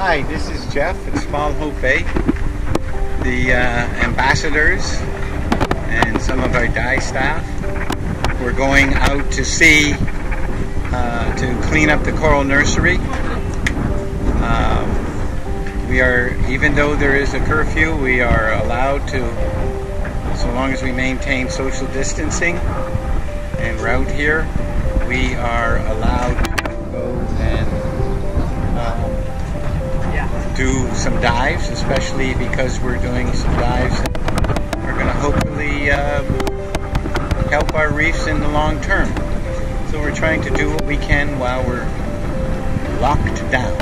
Hi, this is Jeff at Small Hope Bay. The ambassadors and some of our dive staff. We're going out to sea to clean up the coral nursery. Even though there is a curfew, we are allowed to, so long as we maintain social distancing, and we're out here, we are allowed to go and do some dives, especially because we're doing some dives that are going to hopefully help our reefs in the long term. So we're trying to do what we can while we're locked down.